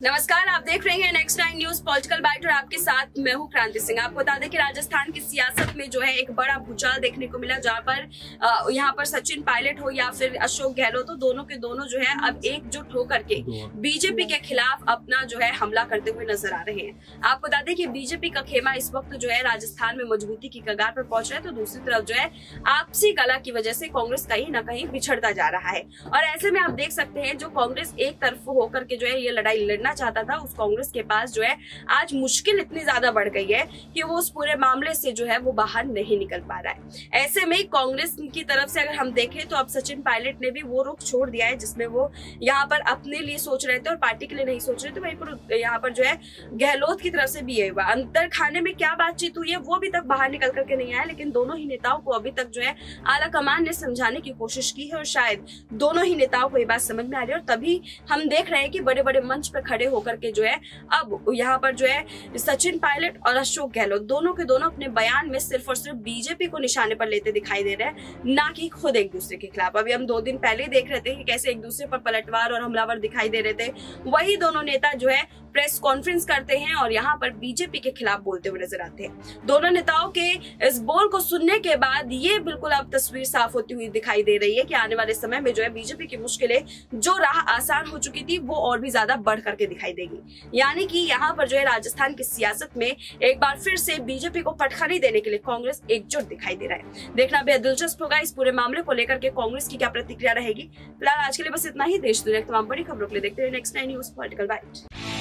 नमस्कार, आप देख रहे हैं नेक्स्ट 9 न्यूज पॉलिटिकल बाइट और आपके साथ मैं हूं क्रांति सिंह। आपको बता दें कि राजस्थान की सियासत में जो है एक बड़ा भूचाल देखने को मिला, जहां पर यहां पर सचिन पायलट हो या फिर अशोक गहलोत हो, दोनों के दोनों जो है अब एकजुट होकर के बीजेपी के खिलाफ अपना जो है हमला करते हुए नजर आ रहे हैं। आपको बता दें कि बीजेपी का खेमा इस वक्त जो है राजस्थान में मजबूती की कगार पर पहुंच रहा है, तो दूसरी तरफ जो है आपसी कला की वजह से कांग्रेस कहीं न कहीं बिछड़ता जा रहा है। और ऐसे में आप देख सकते हैं जो कांग्रेस एक तरफ होकर के जो है ये लड़ाई लड़ना चाहता था, उस कांग्रेस के पास जो है आज मुश्किल इतनी ज्यादा बढ़ गई है कि वो उस पूरे मामले से जो है वो बाहर नहीं निकल पा रहा है। ऐसे में कांग्रेस की तरफ से अगर हम देखें तो अब सचिन पायलट ने भी वो रुख छोड़ दिया है जिसमें वो यहाँ पर अपने लिए सोच रहे थे और पार्टी के लिए नहीं सोच रहे थे। वहीं पर यहाँ पर जो है गहलोत की तरफ से भी ये हुआ। अंतर खाने में क्या बातचीत हुई है वो अभी तक बाहर निकल करके नहीं आया, लेकिन दोनों ही नेताओं को अभी तक जो है आला कमान ने समझाने की कोशिश की है और शायद दोनों ही नेताओं को ये बात समझ में आ रही है। और तभी हम देख रहे हैं कि बड़े बड़े मंच पर खड़े होकर के जो है अब यहाँ पर जो है सचिन पायलट और अशोक गहलोत दोनों के दोनों अपने बयान में सिर्फ और सिर्फ बीजेपी को निशाने पर लेते दिखाई दे रहे हैं, ना कि खुद एक दूसरे के खिलाफ। अभी हम 2 दिन पहले देख रहे थे कि कैसे एक दूसरे पर पलटवार और हमलावर दिखाई दे रहे थे। वही दोनों नेता जो है प्रेस कॉन्फ्रेंस करते हैं और यहाँ पर बीजेपी के खिलाफ बोलते हुए नजर आते हैं। दोनों नेताओं के इस बोल को सुनने के बाद ये बिल्कुल अब तस्वीर साफ होती हुई दिखाई दे रही है कि आने वाले समय में जो है बीजेपी की मुश्किलें जो राह आसान हो चुकी थी वो और भी ज्यादा बढ़ करके दिखाई देगी। यानी कि यहाँ पर जो है राजस्थान की सियासत में एक बार फिर से बीजेपी को फटखारी देने के लिए कांग्रेस एकजुट दिखाई दे रहा है। देखना बेहद दिलचस्प होगा इस पूरे मामले को लेकर के कांग्रेस की क्या प्रतिक्रिया रहेगी। फिलहाल आज के लिए बस इतना ही। देश दुनिया की तमाम बड़ी खबरों के लिए देखते रहिए नेक्स्ट 9 न्यूज पॉलिटिकल बाइट।